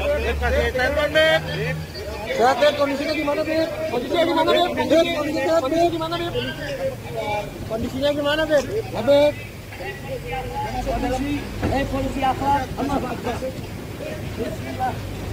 Sehat, Beb. Kondisinya gimana, Beb? Kondisinya gimana, Beb? Kondisinya gimana, Beb? Kondisinya gimana, Beb? Ya, Beb. Polisi apa? Allahu Akbar. Bismillah.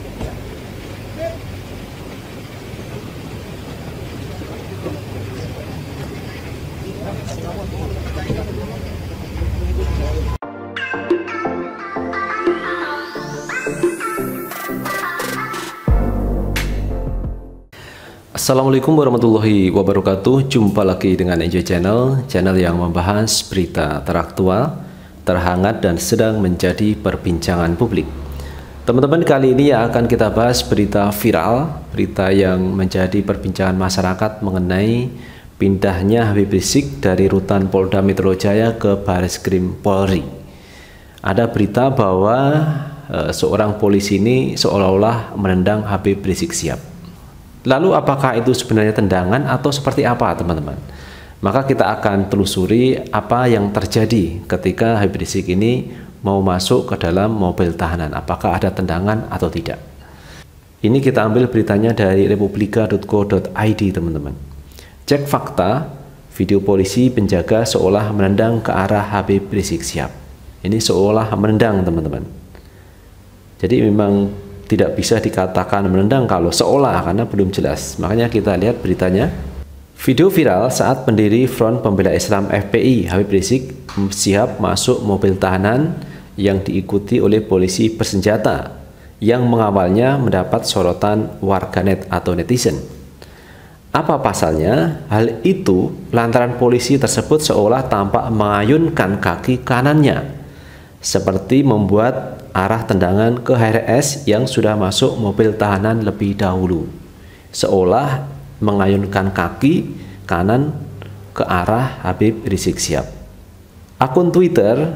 Assalamualaikum warahmatullahi wabarakatuh. Jumpa lagi dengan Enjoy Channel, channel yang membahas berita teraktual, terhangat dan sedang menjadi perbincangan publik. Teman-teman, kali ini akan kita bahas berita viral, berita yang menjadi perbincangan masyarakat mengenai pindahnya Habib Rizik dari rutan Polda Metro Jaya ke Bareskrim Polri. Ada berita bahwa seorang polisi ini seolah-olah menendang Habib Rizik Syihab. Lalu apakah itu sebenarnya tendangan atau seperti apa, teman-teman? Maka kita akan telusuri apa yang terjadi ketika Habib Rizik ini mau masuk ke dalam mobil tahanan. Apakah ada tendangan atau tidak? Ini kita ambil beritanya dari republika.co.id, teman-teman. Cek fakta, video polisi penjaga seolah menendang ke arah Habib Rizik Syihab. Ini seolah menendang, teman-teman. Jadi memang tidak bisa dikatakan menendang kalau seolah, karena belum jelas. Makanya kita lihat beritanya. Video viral saat pendiri Front Pembela Islam FPI Habib Rizik Syihab masuk mobil tahanan yang diikuti oleh polisi bersenjata yang mengawalnya mendapat sorotan warganet atau netizen. Apa pasalnya? Hal itu lantaran polisi tersebut seolah tampak mengayunkan kaki kanannya seperti membuat arah tendangan ke HRS yang sudah masuk mobil tahanan lebih dahulu, seolah mengayunkan kaki kanan ke arah Habib Rizik Syihab. Akun Twitter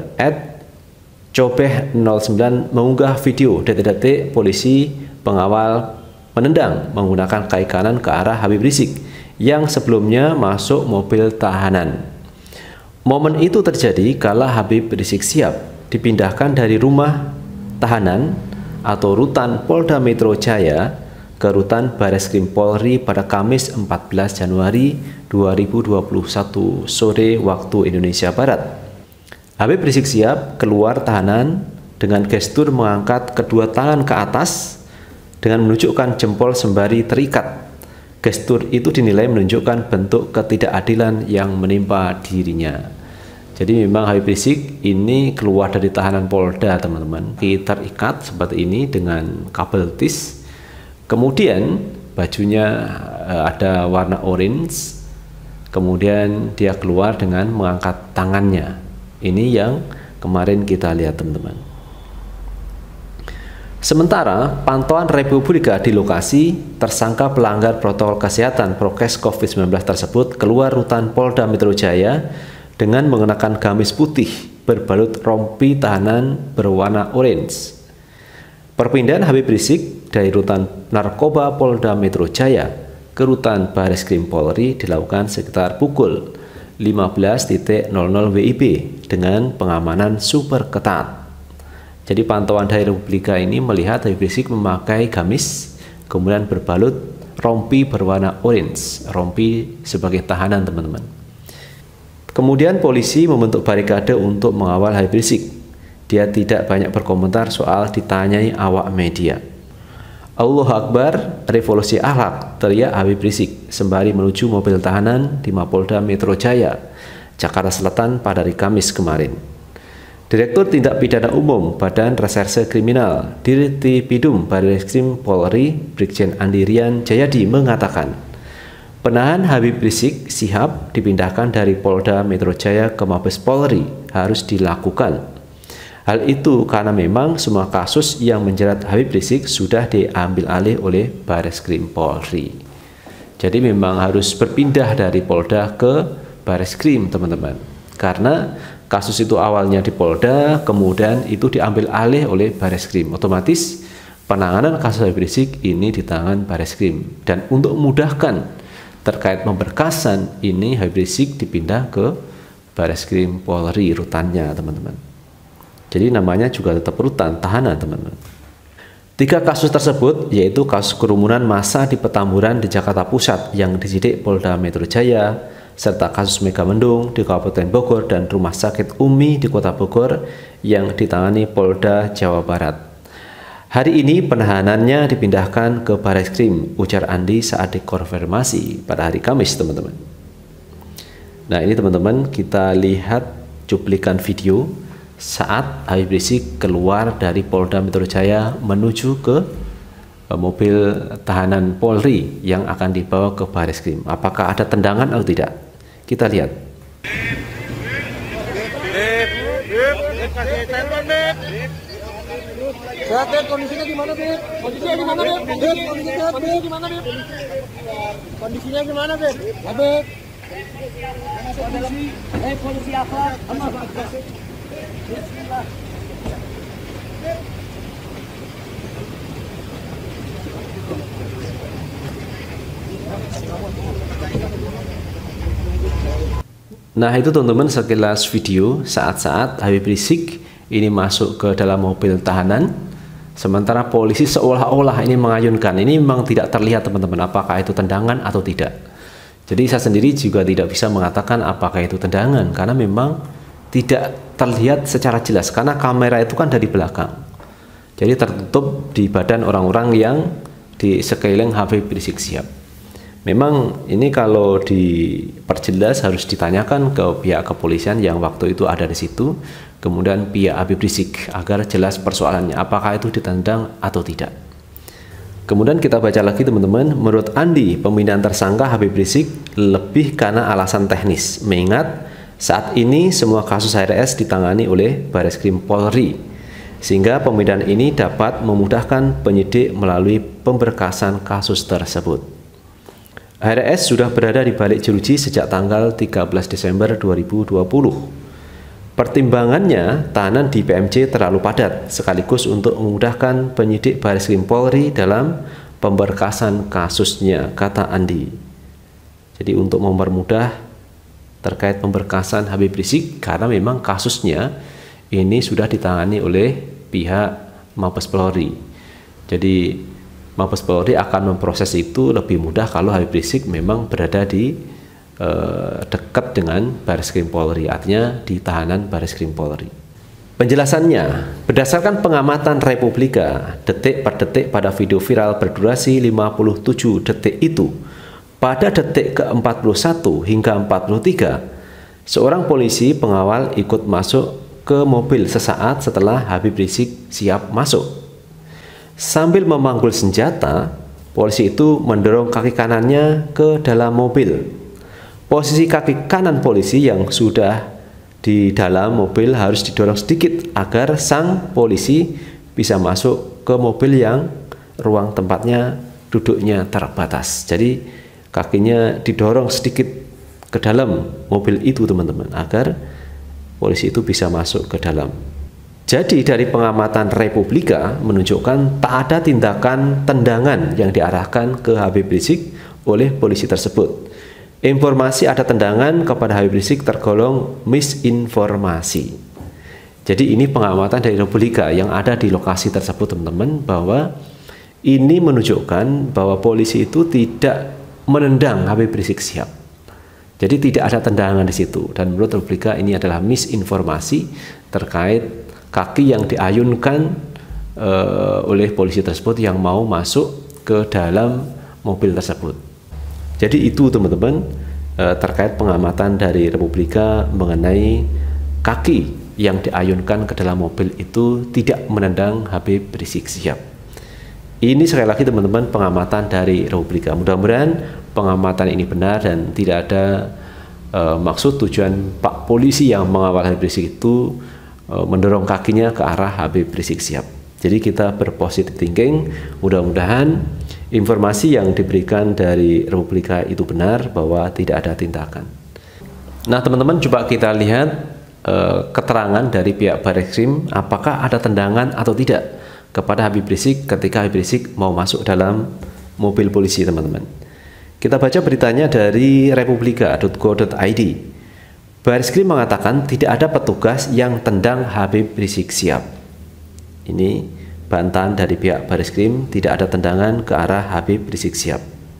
@cobeh09 mengunggah video detik-detik polisi pengawal menendang menggunakan kaki kanan ke arah Habib Rizik yang sebelumnya masuk mobil tahanan. Momen itu terjadi kala Habib Rizik Syihab dipindahkan dari rumah tahanan atau rutan Polda Metro Jaya ke rutan Bareskrim Polri pada Kamis 14 Januari 2021 sore waktu Indonesia Barat. Habib Rizik Syihab keluar tahanan dengan gestur mengangkat kedua tangan ke atas dengan menunjukkan jempol sembari terikat. Gestur itu dinilai menunjukkan bentuk ketidakadilan yang menimpa dirinya. Jadi memang Habib Rizik ini keluar dari tahanan Polda, teman-teman. Terikat seperti ini dengan kabel tis. Kemudian bajunya ada warna orange. Kemudian dia keluar dengan mengangkat tangannya. Ini yang kemarin kita lihat, teman-teman. Sementara pantauan Republika di lokasi, tersangka pelanggar protokol kesehatan prokes COVID-19 tersebut keluar rutan Polda Metro Jaya dengan mengenakan gamis putih berbalut rompi tahanan berwarna orange. Perpindahan Habib Rizik dari rutan narkoba Polda Metro Jaya ke rutan Bareskrim Polri dilakukan sekitar pukul 15.00 WIB dengan pengamanan super ketat. Jadi pantauan dari Republika ini melihat Habib Rizik memakai gamis kemudian berbalut rompi berwarna orange, rompi sebagai tahanan, teman-teman. Kemudian polisi membentuk barikade untuk mengawal Habib Rizik. Dia tidak banyak berkomentar soal ditanyai awak media. Allahu Akbar, revolusi akhlak, teriak Habib Rizik sembari menuju mobil tahanan di Mapolda Metro Jaya, Jakarta Selatan pada hari Kamis kemarin. Direktur Tindak Pidana Umum Badan Reserse Kriminal Dirtipidum Bareskrim Polri Brigjen Andi Rian Jayadi mengatakan, penahan Habib Rizik Syihab dipindahkan dari Polda Metro Jaya ke Mabes Polri harus dilakukan. Hal itu karena memang semua kasus yang menjerat Habib Rizik sudah diambil alih oleh Bareskrim Polri. Jadi memang harus berpindah dari Polda ke Bareskrim, teman-teman. Karena kasus itu awalnya di Polda, kemudian itu diambil alih oleh Bareskrim. Otomatis penanganan kasus Habib Rizik ini di tangan Bareskrim. Dan untuk memudahkan terkait pemberkasan ini, Habib Rizik dipindah ke Bareskrim Polri rutannya, teman-teman. Jadi namanya juga tetap rutan tahanan, teman-teman. Tiga kasus tersebut yaitu kasus kerumunan massa di Petamburan di Jakarta Pusat yang disidik Polda Metro Jaya, serta kasus Megamendung di Kabupaten Bogor dan Rumah Sakit Umi di Kota Bogor yang ditangani Polda Jawa Barat. Hari ini penahanannya dipindahkan ke Bareskrim, ujar Andi saat dikonfirmasi pada hari Kamis, teman-teman. Nah, ini teman-teman, kita lihat cuplikan video saat Habib Rizik keluar dari Polda Metro Jaya menuju ke mobil tahanan Polri yang akan dibawa ke Bareskrim. Apakah ada tendangan atau tidak? Kita lihat. Sehat, Beb. Kondisinya gimana, Beb? Kondisinya gimana, Beb? Kondisinya gimana, Beb? Kondisinya gimana, Beb? Ya, Beb. Polisi apa? Bismillah. Nah, itu teman-teman sekilas video saat-saat Habib Rizik ini masuk ke dalam mobil tahanan, sementara polisi seolah-olah ini mengayunkan. Ini memang tidak terlihat teman-teman apakah itu tendangan atau tidak. Jadi saya sendiri juga tidak bisa mengatakan apakah itu tendangan karena memang tidak terlihat secara jelas karena kamera itu kan dari belakang. Jadi tertutup di badan orang-orang yang di sekeliling Habib Rizik Syihab. Memang ini kalau diperjelas harus ditanyakan ke pihak kepolisian yang waktu itu ada di situ, kemudian pihak Habib Rizik agar jelas persoalannya apakah itu ditendang atau tidak. Kemudian kita baca lagi teman-teman, menurut Andi pemindahan tersangka Habib Rizik lebih karena alasan teknis, mengingat saat ini semua kasus HRS ditangani oleh Bareskrim Polri, sehingga pemindahan ini dapat memudahkan penyidik melalui pemberkasan kasus tersebut. HRS sudah berada di balik jeruji sejak tanggal 13 Desember 2020. Pertimbangannya, tahanan di PMJ terlalu padat, sekaligus untuk memudahkan penyidik Bareskrim Polri dalam pemberkasan kasusnya, kata Andi. Jadi untuk mempermudah terkait pemberkasan Habib Rizik, karena memang kasusnya ini sudah ditangani oleh pihak Mabes Polri. Jadi Mabes Polri akan memproses itu lebih mudah kalau Habib Rizik memang berada di dekat dengan Bareskrim Polri, artinya di tahanan Bareskrim Polri. Penjelasannya, berdasarkan pengamatan Republika, detik per detik pada video viral berdurasi 57 detik itu, pada detik ke-41 hingga 43, seorang polisi pengawal ikut masuk ke mobil sesaat setelah Habib Rizik Syihab masuk. Sambil memanggul senjata, polisi itu mendorong kaki kanannya ke dalam mobil. Posisi kaki kanan polisi yang sudah di dalam mobil harus didorong sedikit agar sang polisi bisa masuk ke mobil yang ruang tempatnya duduknya terbatas. Jadi kakinya didorong sedikit ke dalam mobil itu teman-teman, agar polisi itu bisa masuk ke dalam. Jadi dari pengamatan Republika menunjukkan tak ada tindakan tendangan yang diarahkan ke Habib Rizik oleh polisi tersebut. Informasi ada tendangan kepada Habib Rizik tergolong misinformasi. Jadi ini pengamatan dari Republika yang ada di lokasi tersebut teman-teman, bahwa ini menunjukkan bahwa polisi itu tidak menendang Habib Rizik Syihab. Jadi tidak ada tendangan di situ, dan menurut Republika ini adalah misinformasi terkait kaki yang diayunkan oleh polisi tersebut yang mau masuk ke dalam mobil tersebut. Jadi itu teman-teman terkait pengamatan dari Republika mengenai kaki yang diayunkan ke dalam mobil itu tidak menendang Habib Rizik Syihab. Ini sekali lagi teman-teman pengamatan dari Republika. Mudah-mudahan pengamatan ini benar dan tidak ada maksud tujuan Pak Polisi yang mengawal Habib Rizik itu mendorong kakinya ke arah Habib Rizik Syihab. Jadi kita berpositif thinking, mudah-mudahan informasi yang diberikan dari Republika itu benar bahwa tidak ada tindakan. Nah teman-teman, coba kita lihat keterangan dari pihak Bareskrim apakah ada tendangan atau tidak kepada Habib Rizik ketika Habib Rizik mau masuk dalam mobil polisi teman-teman. Kita baca beritanya dari republika.go.id. Bareskrim mengatakan tidak ada petugas yang tendang Habib Rizik Syihab. Ini bantahan dari pihak Bareskrim tidak ada tendangan ke arah Habib Rizik Syihab.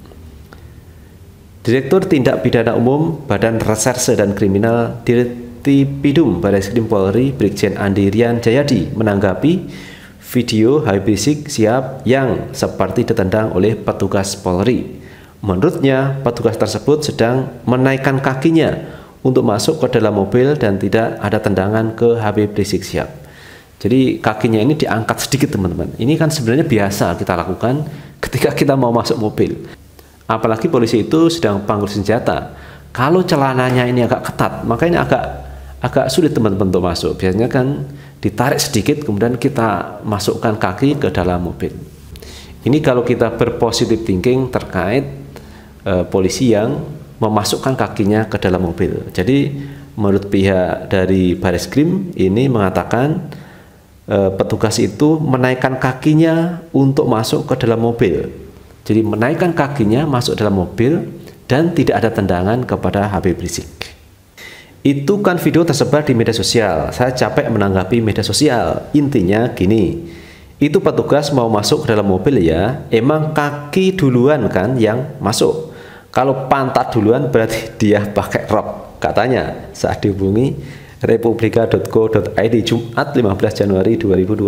Direktur Tindak Pidana Umum Badan Reserse dan Kriminal Dirtipidum Bareskrim Polri Brigjen Andi Rian Jayadi menanggapi video Habib Rizik Syihab yang seperti ditendang oleh petugas Polri. Menurutnya, petugas tersebut sedang menaikkan kakinya untuk masuk ke dalam mobil dan tidak ada tendangan ke Habib Rizik Syihab. Jadi kakinya ini diangkat sedikit teman-teman. Ini kan sebenarnya biasa kita lakukan ketika kita mau masuk mobil. Apalagi polisi itu sedang panggul senjata. Kalau celananya ini agak ketat, maka ini agak sulit teman-teman untuk masuk. Biasanya kan ditarik sedikit kemudian kita masukkan kaki ke dalam mobil. Ini kalau kita berpositif thinking terkait polisi yang memasukkan kakinya ke dalam mobil. Jadi menurut pihak dari Bareskrim ini mengatakan petugas itu menaikkan kakinya untuk masuk ke dalam mobil. Jadi menaikkan kakinya masuk dalam mobil dan tidak ada tendangan kepada Habib Rizik. Itu kan video tersebar di media sosial. Saya capek menanggapi media sosial. Intinya gini, itu petugas mau masuk ke dalam mobil ya, emang kaki duluan kan yang masuk. Kalau pantat duluan berarti dia pakai rok, katanya saat dihubungi republika.co.id Jumat 15 Januari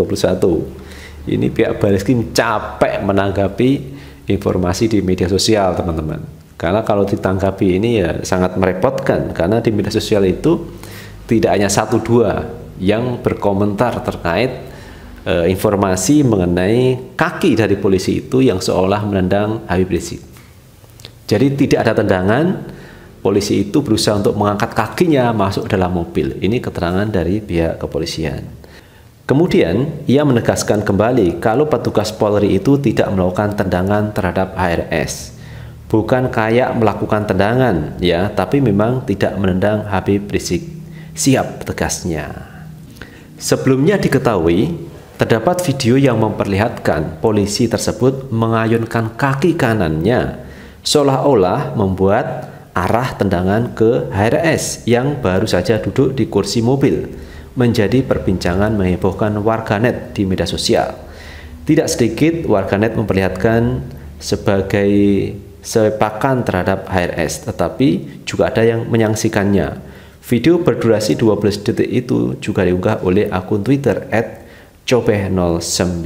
2021. Ini pihak Bareskrim capek menanggapi informasi di media sosial teman-teman. Karena kalau ditanggapi ini ya sangat merepotkan, karena di media sosial itu tidak hanya 1-2 yang berkomentar terkait informasi mengenai kaki dari polisi itu yang seolah menendang Habib Rizik. Jadi tidak ada tendangan, polisi itu berusaha untuk mengangkat kakinya masuk dalam mobil. Ini keterangan dari pihak kepolisian. Kemudian ia menegaskan kembali kalau petugas Polri itu tidak melakukan tendangan terhadap HRS. Bukan kayak melakukan tendangan ya, tapi memang tidak menendang Habib Rizik Syihab, tegasnya. Sebelumnya diketahui terdapat video yang memperlihatkan polisi tersebut mengayunkan kaki kanannya seolah-olah membuat arah tendangan ke HRS yang baru saja duduk di kursi mobil, menjadi perbincangan menghebohkan warganet di media sosial. Tidak sedikit warganet memperlihatkan sebagai sepakan terhadap HRS, tetapi juga ada yang menyaksikannya. Video berdurasi 12 detik itu juga diunggah oleh akun Twitter @cobeh09.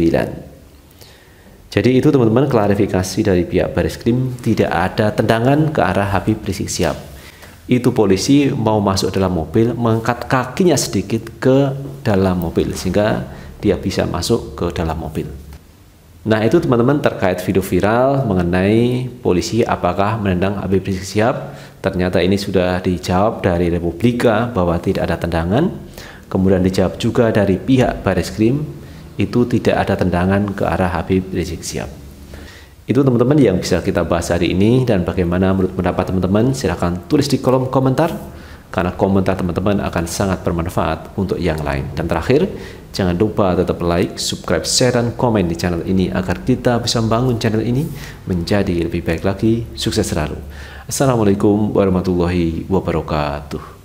Jadi itu teman-teman klarifikasi dari pihak Bareskrim, tidak ada tendangan ke arah Habib Rizik Syihab. Itu polisi mau masuk dalam mobil, mengangkat kakinya sedikit ke dalam mobil sehingga dia bisa masuk ke dalam mobil. Nah itu teman-teman terkait video viral mengenai polisi apakah menendang Habib Rizik Syihab. Ternyata ini sudah dijawab dari Republika bahwa tidak ada tendangan. Kemudian dijawab juga dari pihak Bareskrim, itu tidak ada tendangan ke arah Habib Rizik Syihab. Itu teman-teman yang bisa kita bahas hari ini, dan bagaimana menurut pendapat teman-teman silahkan tulis di kolom komentar, karena komentar teman-teman akan sangat bermanfaat untuk yang lain. Dan terakhir, jangan lupa tetap like, subscribe, share, dan komen di channel ini agar kita bisa membangun channel ini menjadi lebih baik lagi. Sukses selalu. Assalamualaikum warahmatullahi wabarakatuh.